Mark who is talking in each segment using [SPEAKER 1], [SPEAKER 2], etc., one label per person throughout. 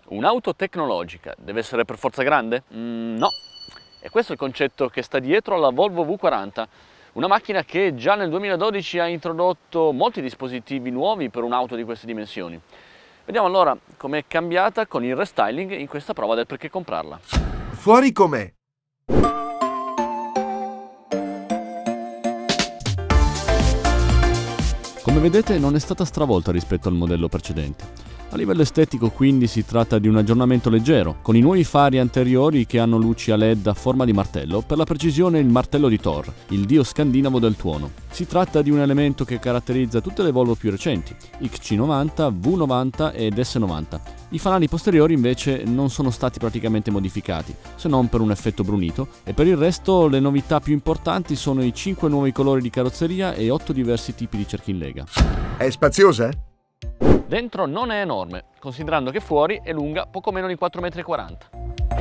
[SPEAKER 1] Un'auto tecnologica deve essere per forza grande? No. E questo è il concetto che sta dietro alla Volvo V40, una macchina che già nel 2012 ha introdotto molti dispositivi nuovi per un'auto di queste dimensioni. Vediamo allora com'è cambiata con il restyling in questa prova del perché comprarla.
[SPEAKER 2] Fuori com'è?
[SPEAKER 3] Come vedete non è stata stravolta rispetto al modello precedente. A livello estetico quindi si tratta di un aggiornamento leggero, con i nuovi fari anteriori che hanno luci a LED a forma di martello, per la precisione il martello di Thor, il dio scandinavo del tuono. Si tratta di un elemento che caratterizza tutte le Volvo più recenti, XC90, V90 ed S90. I fanali posteriori invece non sono stati praticamente modificati, se non per un effetto brunito, e per il resto le novità più importanti sono i 5 nuovi colori di carrozzeria e 8 diversi tipi di cerchi in lega.
[SPEAKER 2] È spaziosa?
[SPEAKER 1] Dentro non è enorme, considerando che fuori è lunga poco meno di 4,40 m.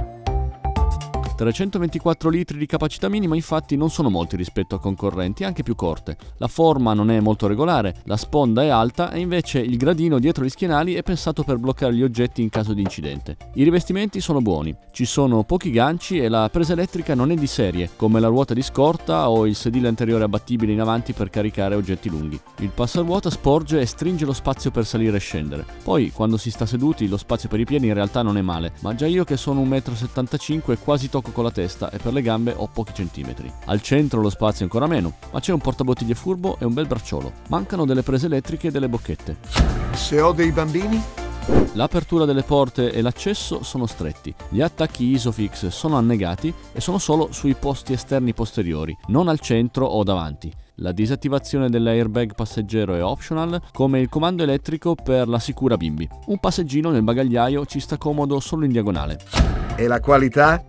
[SPEAKER 3] 324 litri di capacità minima infatti non sono molti rispetto a concorrenti anche più corte. La forma non è molto regolare, la sponda è alta e invece il gradino dietro gli schienali è pensato per bloccare gli oggetti in caso di incidente. I rivestimenti sono buoni, ci sono pochi ganci e la presa elettrica non è di serie, come la ruota di scorta o il sedile anteriore abbattibile in avanti per caricare oggetti lunghi. Il passaruota sporge e stringe lo spazio per salire e scendere. Poi, quando si sta seduti, lo spazio per i piedi in realtà non è male, ma già io che sono 1,75 m quasi tocco con la testa e per le gambe ho pochi centimetri. Al centro lo spazio è ancora meno, ma c'è un portabottiglie furbo e un bel bracciolo. Mancano delle prese elettriche e delle bocchette.
[SPEAKER 2] Se ho dei bambini?
[SPEAKER 3] L'apertura delle porte e l'accesso sono stretti, gli attacchi Isofix sono annegati e sono solo sui posti esterni posteriori, non al centro o davanti. La disattivazione dell'airbag passeggero è optional, come il comando elettrico per la sicura bimbi. Un passeggino nel bagagliaio ci sta comodo solo in diagonale.
[SPEAKER 2] E la qualità?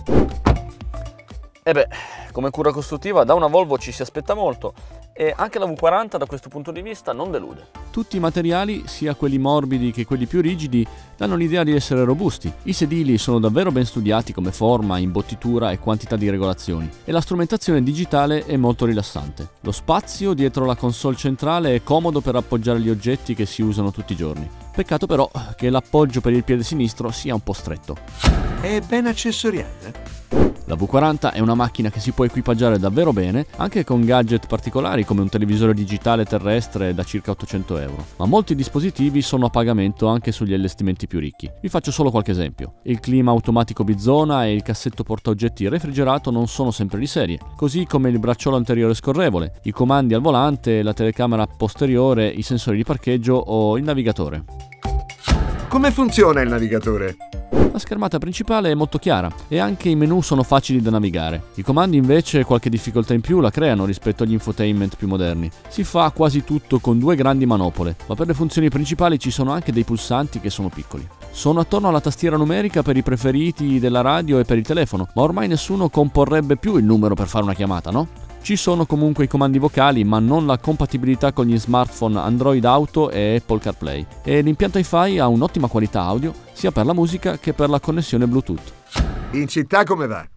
[SPEAKER 1] E beh, come cura costruttiva da una Volvo ci si aspetta molto e anche la V40 da questo punto di vista non delude.
[SPEAKER 3] Tutti i materiali, sia quelli morbidi che quelli più rigidi, danno l'idea di essere robusti. I sedili sono davvero ben studiati come forma, imbottitura e quantità di regolazioni e la strumentazione digitale è molto rilassante. Lo spazio dietro la console centrale è comodo per appoggiare gli oggetti che si usano tutti i giorni. Peccato però che l'appoggio per il piede sinistro sia un po' stretto.
[SPEAKER 2] È ben accessoriata?
[SPEAKER 3] La V40 è una macchina che si può equipaggiare davvero bene, anche con gadget particolari come un televisore digitale terrestre da circa 800 euro. Ma molti dispositivi sono a pagamento anche sugli allestimenti più ricchi. Vi faccio solo qualche esempio. Il clima automatico bizona e il cassetto portaoggetti refrigerato non sono sempre di serie, così come il bracciolo anteriore scorrevole, i comandi al volante, la telecamera posteriore, i sensori di parcheggio o il navigatore.
[SPEAKER 2] Come funziona il navigatore?
[SPEAKER 3] La schermata principale è molto chiara e anche i menu sono facili da navigare. I comandi invece qualche difficoltà in più la creano rispetto agli infotainment più moderni. Si fa quasi tutto con due grandi manopole, ma per le funzioni principali ci sono anche dei pulsanti che sono piccoli. Sono attorno alla tastiera numerica per i preferiti della radio e per il telefono, ma ormai nessuno comporrebbe più il numero per fare una chiamata, no? Ci sono comunque i comandi vocali, ma non la compatibilità con gli smartphone Android Auto e Apple CarPlay. E l'impianto Hi-Fi ha un'ottima qualità audio, sia per la musica che per la connessione Bluetooth.
[SPEAKER 2] In città come va?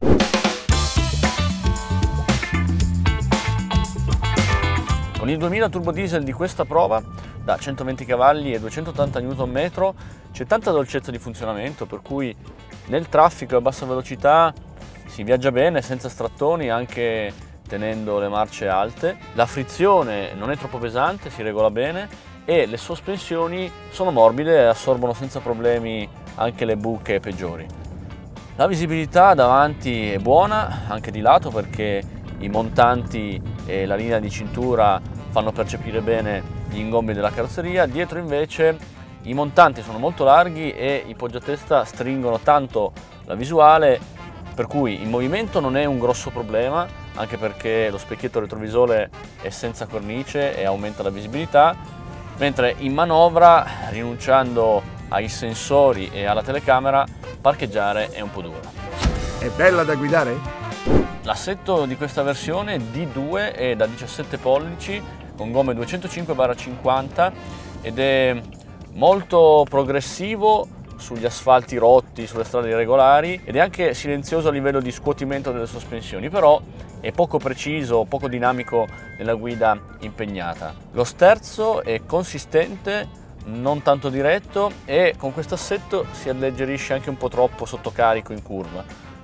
[SPEAKER 1] Con il 2000 turbo diesel di questa prova, da 120 cavalli e 280 Nm, c'è tanta dolcezza di funzionamento, per cui nel traffico a bassa velocità si viaggia bene, senza strattoni, anche tenendo le marce alte. La frizione non è troppo pesante, si regola bene e le sospensioni sono morbide e assorbono senza problemi anche le buche peggiori. La visibilità davanti è buona, anche di lato, perché i montanti e la linea di cintura fanno percepire bene gli ingommi della carrozzeria. Dietro invece i montanti sono molto larghi e i poggiatesta stringono tanto la visuale, per cui il movimento non è un grosso problema, anche perché lo specchietto retrovisore è senza cornice e aumenta la visibilità, mentre in manovra, rinunciando ai sensori e alla telecamera, parcheggiare è un po' duro.
[SPEAKER 2] È bella da guidare?
[SPEAKER 1] L'assetto di questa versione D2 è da 17 pollici con gomme 205/50 ed è molto progressivo sugli asfalti rotti, sulle strade irregolari, ed è anche silenzioso a livello di scuotimento delle sospensioni, però è poco preciso, poco dinamico nella guida impegnata. Lo sterzo è consistente, non tanto diretto e con questo assetto si alleggerisce anche un po' troppo sotto carico in curva.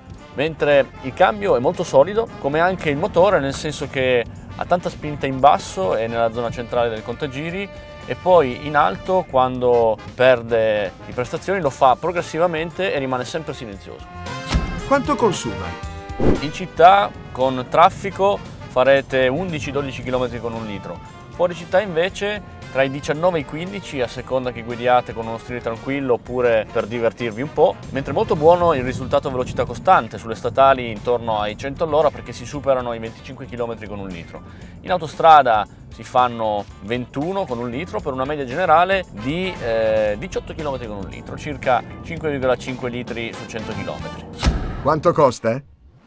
[SPEAKER 1] Mentre il cambio è molto solido, come anche il motore, nel senso che ha tanta spinta in basso e nella zona centrale del contagiri, e poi in alto, quando perde di prestazioni, lo fa progressivamente e rimane sempre silenzioso.
[SPEAKER 2] Quanto consuma?
[SPEAKER 1] In città con traffico farete 11-12 km con 1 litro, fuori città invece tra i 19 e i 15 a seconda che guidiate con uno stile tranquillo oppure per divertirvi un po', mentre molto buono il risultato a velocità costante, sulle statali intorno ai 100 all'ora perché si superano i 25 km con 1 litro. In autostrada si fanno 21 con 1 litro per una media generale di 18 km con 1 litro, circa 5,5 litri su 100 km.
[SPEAKER 2] Quanto costa?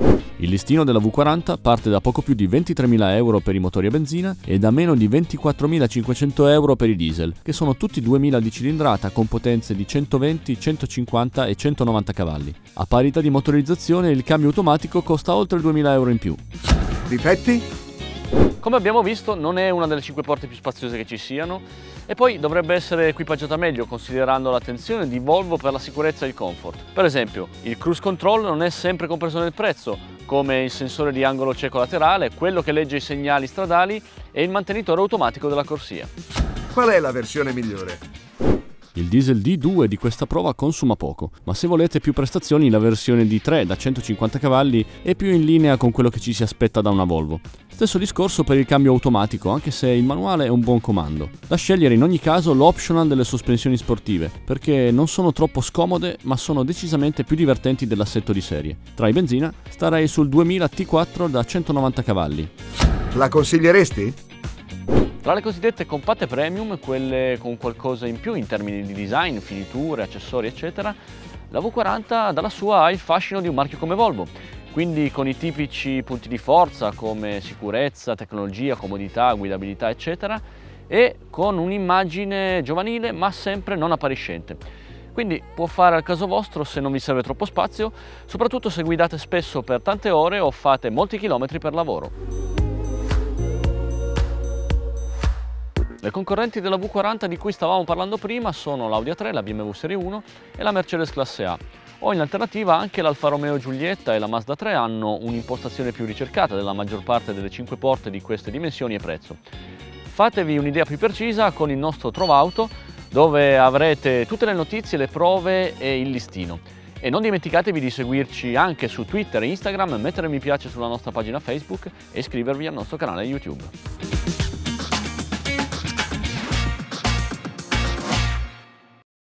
[SPEAKER 3] Il listino della V40 parte da poco più di 23.000 euro per i motori a benzina e da meno di 24.500 euro per i diesel, che sono tutti 2.000 di cilindrata con potenze di 120, 150 e 190 cavalli. A parità di motorizzazione il cambio automatico costa oltre 2.000 euro in più.
[SPEAKER 2] Difetti?
[SPEAKER 1] Come abbiamo visto non è una delle 5 porte più spaziose che ci siano e poi dovrebbe essere equipaggiata meglio considerando l'attenzione di Volvo per la sicurezza e il comfort. Per esempio, il cruise control non è sempre compreso nel prezzo, come il sensore di angolo cieco laterale, quello che legge i segnali stradali e il mantenitore automatico della corsia.
[SPEAKER 2] Qual è la versione migliore?
[SPEAKER 3] Il diesel D2 di questa prova consuma poco, ma se volete più prestazioni la versione D3 da 150 cavalli è più in linea con quello che ci si aspetta da una Volvo. Stesso discorso per il cambio automatico, anche se il manuale è un buon comando. Da scegliere in ogni caso l'optional delle sospensioni sportive, perché non sono troppo scomode ma sono decisamente più divertenti dell'assetto di serie. Tra i benzina starei sul 2000 T4 da 190 cavalli.
[SPEAKER 2] La consiglieresti?
[SPEAKER 1] Tra le cosiddette compatte premium, quelle con qualcosa in più in termini di design, finiture, accessori eccetera, la V40 dalla sua ha il fascino di un marchio come Volvo, quindi con i tipici punti di forza come sicurezza, tecnologia, comodità, guidabilità eccetera, e con un'immagine giovanile ma sempre non appariscente. Quindi può fare al caso vostro se non vi serve troppo spazio, soprattutto se guidate spesso per tante ore o fate molti chilometri per lavoro. Le concorrenti della V40 di cui stavamo parlando prima sono l'Audi A3, la BMW Serie 1 e la Mercedes Classe A. O in alternativa anche l'Alfa Romeo Giulietta e la Mazda 3 hanno un'impostazione più ricercata della maggior parte delle 5 porte di queste dimensioni e prezzo. Fatevi un'idea più precisa con il nostro Trovauto, dove avrete tutte le notizie, le prove e il listino. E non dimenticatevi di seguirci anche su Twitter e Instagram, mettere mi piace sulla nostra pagina Facebook e iscrivervi al nostro canale YouTube.